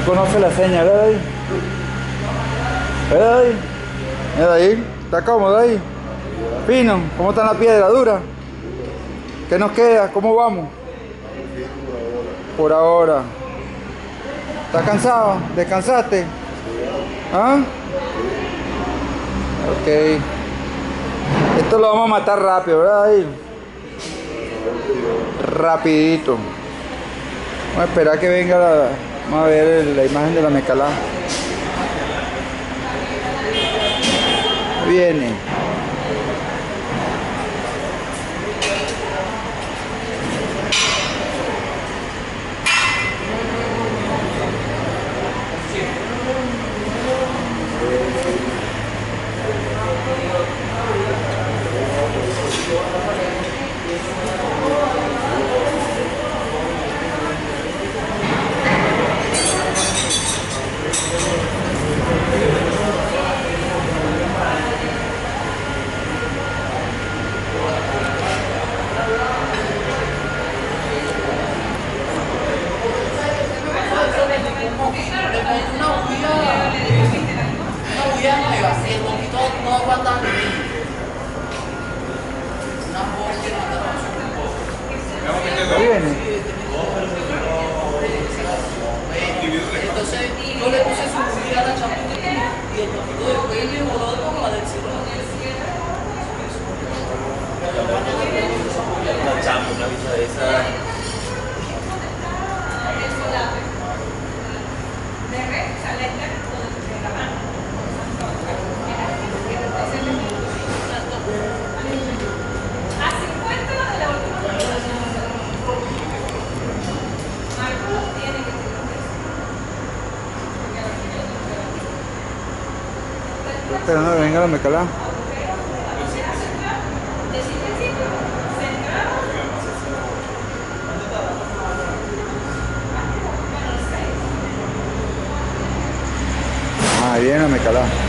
conoce la seña, ¿verdad ahí? ¿Verdad ahí? Mira ahí, está cómodo ahí. Fino, ¿cómo está la piedra? ¿Dura? ¿Qué nos queda? ¿Cómo vamos? Por ahora. ¿Estás cansado? ¿Descansaste? ¿Ah? Ok. Esto lo vamos a matar rápido, ¿verdad ahí? Rapidito. Vamos a esperar que venga vamos a ver la imagen de la mecalá. Viene. Viene. Entonces yo le puse su bujía a la champú y el poquito de cuello y voló como la del cielo. Una chamba, una bicha de esa. Esperando que venga la mecalá. Ah, viene la mecalá.